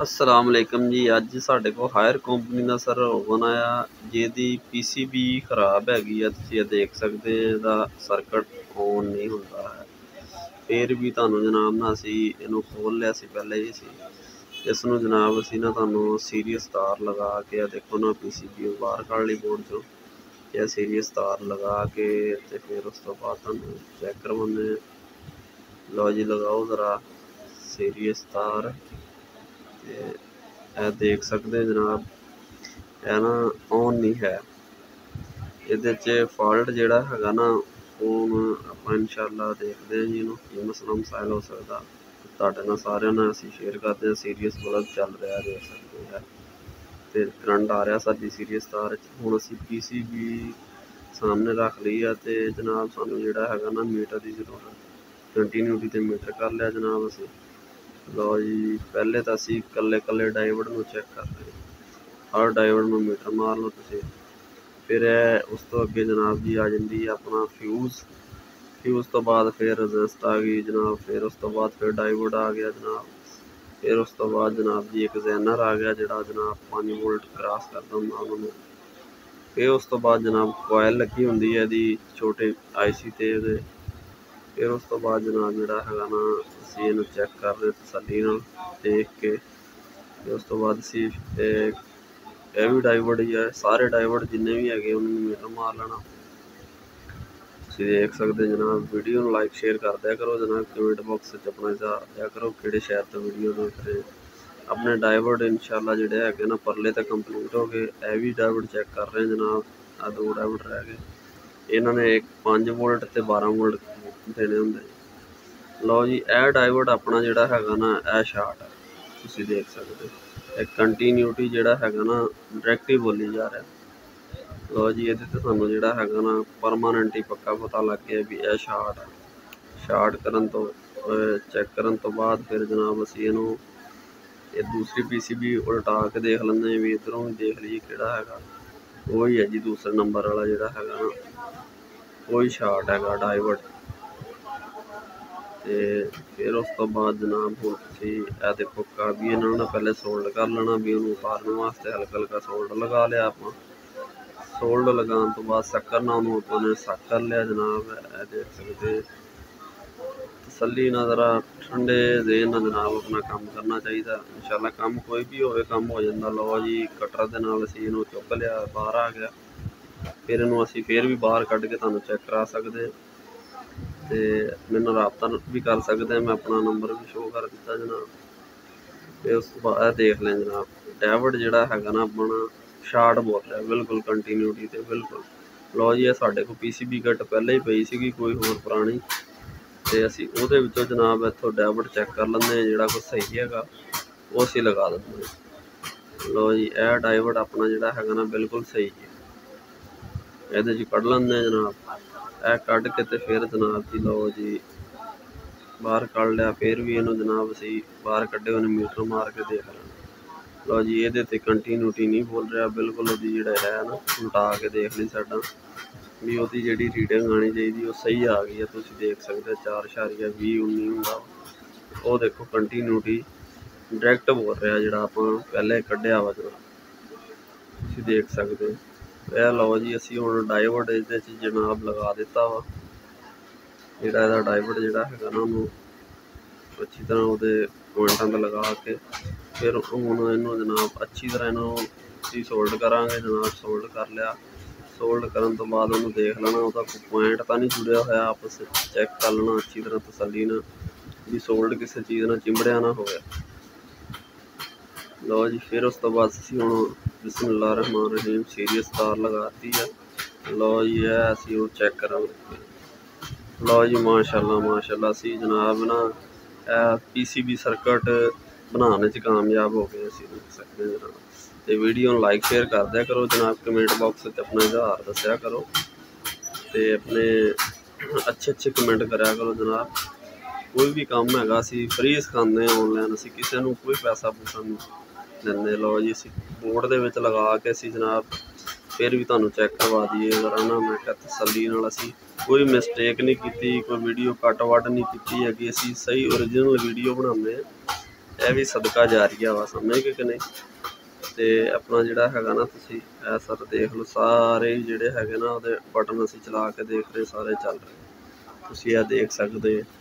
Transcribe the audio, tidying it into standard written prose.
अस्सलाम वालेकुम जी। अज साडे को हायर कंपनी का सर ओवन आया जिहदी PCB खराब हैगी है। तुसीं ये देख सकते हैं इहदा सर्किट ऑन नहीं होंदा है। फिर भी तुहानूं जनाब ना असीं इहनूं खोल लिया सी पहले ही सी। इसनूं जनाब असीं ना तुहानूं सीरीयस तार लगा के देखो ना PCB बाहर कढ लई बोर्ड चों। यह सीरीयस तार लगा के ते फिर उस तो बाद तुहानूं चैक करवाने। लो जी लगाओ ज़रा सीरीयस तार। ते देख सकते जनाब है ना ऑन नहीं है। ये फॉल्ट जोड़ा है ना हुण आपां इंशाअल्लाह देखते हैं जी इहनूं की मसला मसाइल हो सकता। तुहाडे नाल सारिआं नाल असीं शेयर करते हैं। सीरीयस बल्ब चल रहा देख सकते हैं ते करंट आ रहा साडी सीरीयस तार च। हुण असीं PCB सामने रख ली है ते जनाब सानूं जिहड़ा हैगा ना मीटर की जरूरत। कंटीन्यूटी ते मीटर कर लिया जनाब असीं। लो जी पहले तो असीं कल्ले कल्ले डाइवर्ड में चैक करते हैं। हर डाइवर्ड में मीटर मार लो तुसीं। फिर उस तो अगे जनाब जी आ जाती है अपना फ्यूज़ तो बाद फिर रजिस्ट आ गई जनाब। फिर उस तो बाद फिर डाइवर्ड आ गया जनाब। फिर उस तो बाद जनाब जी एक जैनर आ गया जिहड़ा जनाब 5 वोल्ट क्रॉस करता हुंदा उन्होंने। फिर उस तो बाद जनाब कोयल लगी हुंदी है इहदी छोटे IC ते इहदे। फिर उस तो बाद जनाब जिहड़ा हैगा ना असीं इहनूं चैक कर रहे तसल्ली नाल देख के। फिर उस तो बाद असीं यह भी डाइवर्ड ही है। सारे डाइवर्ड जिन्ने भी है उन्होंने मीटर मार लेना। तुसीं देख सकते जनाब। वीडियो नूं लाइक शेयर कर दिया करो जनाब। कमेंट बॉक्स अपना इज़हार दिया करो किहड़े शहर तो वीडियो देख रहे हैं। अपने डाइवर्ड इंशाअल्लाह जिहड़े है ना परले तो कंप्लीट हो गए। यह भी डाइवर्ड चैक कर रहे हैं जनाब। आ 2 डाइवर्ड रह गए। इन्होंने एक 5 वोल्ट ते 12 वोल्ट देने होंगे। लो जी यह डाइवर्ड अपना जिहड़ा हैगा ना यह शार्ट है। तुसीं देख सकते एक कंटीन्यूटी जिहड़ा हैगा ना डायरैक्ट ही बोली जा रहा। लो जी इहदे ते सानूं जिहड़ा हैगा ना परमानेंट ही पक्का पता लग गया भी यह शार्ट है। शार्ट करन तो चैक करन तो बाद फिर जनाब असीं इहनूं ये दूसरी PCB उल्टा के देख लैंदे भी। इधरों भी देख लीए किहड़ा हैगा। वही है जी दूसरे नंबर वाला जिहड़ा हैगा ना वही शार्ट हैगा डाइवर्ड। ते फिर उस तो बाद जनाब हुण तुसीं यह देखो भी इन्हों ने पहले सोल्ड कर लेना भी उन्होंने उतारने वास्ते हल्का हल्का सोल्ड लगा लिया आपां। सोल्ड लगाने तो बाद सक्कर ना उन्होंने अपने सक कर लिया जनाब। यह देख सकते तसल्ली ना ज़रा ठंडे ज़हन नाल जनाब अपना काम करना चाहिए। इंशाअल्लाह काम कोई भी होवे काम हो जाता। लो जी कटर दे नाल असीं इहनूं चुक लिया बाहर आ गया। फिर इहनूं असीं फिर भी बाहर कढ के तुहानूं चैक करा सकते। तो मेरे नाल राबता भी कर सकते हैं। मैं अपना नंबर भी शो कर दिता जनाब। फिर उस तो बाद देख लें जनाब डाइवर्ड जिहड़ा हैगा ना अपना शार्ट बोल रहा बिल्कुल कंटीन्यूटी ते बिल्कुल। लो जी ये साडे को PCB किट पहले ही पई सीगी कोई होर पुरानी ते असीं उहदे विचों जनाब इत्थों डाइवर्ड चैक कर लैंदे हैं जिहड़ा कोई सही हैगा वो असीं लगा दिंदे हैं। लो जी यह डाइवर्ड अपना जिहड़ा हैगा ना बिल्कुल सही है। इहदे च कढ लैंदे हैं जनाब। यह कढ के ते फिर जनाब जी लो जी बाहर कढ लिया। फिर भी इहनूं जनाब असीं बाहर कढे उन्हें मीटर मार के देख लेना। लो जी ये कंटीन्यूटी नहीं बोल रहा बिल्कुल। वो जो है ना उल्टा के देख ली साडा भी वो जी रीडिंग आनी चाहिए वो सही आ गई है। तुसीं देख सकते 4.2019 हुंदा वो देखो कंटीन्यूटी डायरैक्ट बोल रहा जिहड़ा आपां पहले कढिया वा जनाब। तुसीं देख सकते यह लो जी असीं हुण डाइवर्ड इहदे च जनाब लगा दिता वा। जिहड़ा इहदा डाइवर्ड जिहड़ा हैगा ना उहनूं अच्छी तरह उहदे पॉइंटां ते लगा के फिर हुण इहनूं जनाब अच्छी तरह इहनूं सोल्ड करांगे जनाब। सोल्ड कर लिया। सोल्ड करन तो बाद उहनूं देख लेना उहदा कोई पॉइंट तो नहीं जुड़िया होया आपस चैक कर लेना अच्छी तरह तसल्ली नाल भी सोल्ड किसी चीज़ नाल चिंबड़िया ना होवे। लो जी फिर उस तो बाद असीं हुण बिस्मिल्लाह रहमान रहीम सीरीयस तार लगाती है। लो जी है असीं हुण चैक करांगे। लो जी माशाअल्लाह असीं जनाब ना PCB सर्किट बनाने च कामयाब हो गए। असीं देख सकते जनाब। तो वीडियो लाइक शेयर कर दिया करो जनाब। कमेंट बॉक्स में अपना इज़हार दस्या करो तो अपने अच्छे कमेंट कराया करो जनाब। कोई भी काम हैगा असीं फ्री सिखाते हैं ऑनलाइन। असीं किसी नूं कोई पैसा पूसा नहीं देंदे। लो जी असीं बोर्ड दे विच लगा के असीं जनाब फिर भी तुहानूं चैक करवा दईए जरा ना। मैं कहा तसल्ली नाल असीं कोई मिसटेक नहीं की कोई वीडियो कट वट नहीं की हैगी। असीं सही ओरिजिनल वीडियो बनाते हैं। ਇਹ ਵੀ ਸਦਕਾ ਜਾਰੀਆ ਵਾ, ਸਮਝ ਗਏ ਕਿ ਨਹੀਂ। ਤੇ ਆਪਣਾ ਜਿਹੜਾ ਹੈਗਾ ਨਾ ਤੁਸੀਂ ਇਹ ਸਰ ਦੇਖ ਲਓ, ਸਾਰੇ ਜਿਹੜੇ ਹੈਗੇ ਨਾ ਉਹਦੇ ਬਟਨ ਅਸੀਂ ਚਲਾ ਕੇ ਦੇਖ ਰਹੇ ਸਾਰੇ ਚੱਲ ਰਹੇ, ਤੁਸੀਂ ਇਹ ਦੇਖ ਸਕਦੇ